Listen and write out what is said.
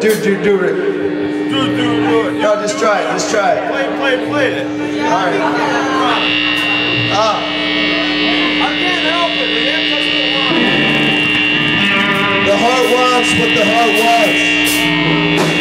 Do it. Do it. No, just try it. Just try it. Play it. All right. I can't help it. The hand touched the line. The heart wants what the heart wants.